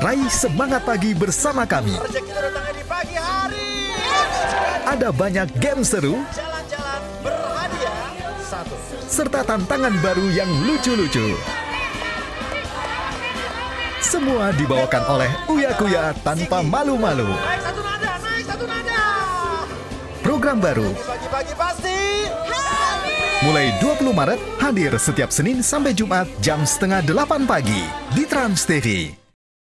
Raih semangat pagi bersama kami. Rezeki datangnya di pagi hari. Ada banyak game seru, Jalan-jalan berhadiah 1. serta tantangan baru yang lucu-lucu. Semua dibawakan oleh Uya Kuya tanpa malu-malu. Naik satu nada, naik satu nada. Program baru Pagi-pagi pasti happy. mulai 20 Maret hadir setiap Senin sampai Jumat jam setengah 8 pagi di Trans TV.